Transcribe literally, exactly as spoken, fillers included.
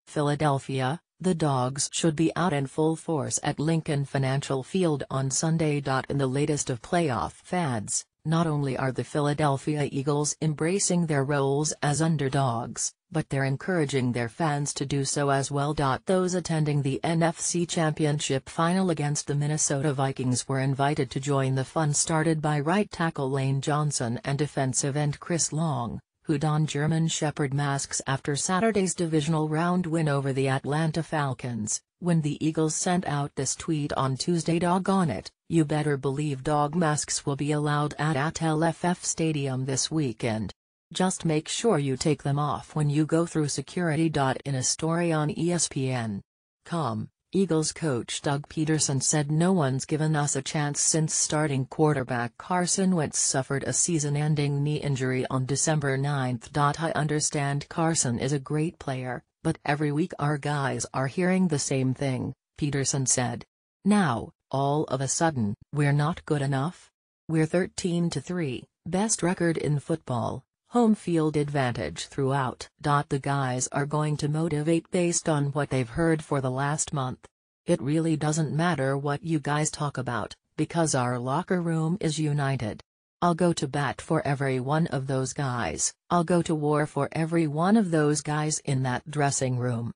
Philadelphia, the Dogs should be out in full force at Lincoln Financial Field on Sunday. In the latest of playoff fads, not only are the Philadelphia Eagles embracing their roles as underdogs, but they're encouraging their fans to do so as well. Those attending the N F C Championship final against the Minnesota Vikings were invited to join the fun started by right tackle Lane Johnson and defensive end Chris Long, who donned German Shepherd masks after Saturday's divisional round win over the Atlanta Falcons. When the Eagles sent out this tweet on Tuesday, "Doggone it, you better believe dog masks will be allowed at L F F Stadium this weekend. Just make sure you take them off when you go through security." In a story on E S P N dot com, Eagles coach Doug Peterson said, "No one's given us a chance since starting quarterback Carson Wentz suffered a season-ending knee injury on December ninth. I understand Carson is a great player, but every week our guys are hearing the same thing," Peterson said. "Now, all of a sudden, we're not good enough? We're thirteen to three, best record in football. Home field advantage throughout. The guys are going to motivate based on what they've heard for the last month. It really doesn't matter what you guys talk about, because our locker room is united. I'll go to bat for every one of those guys. I'll go to war for every one of those guys in that dressing room."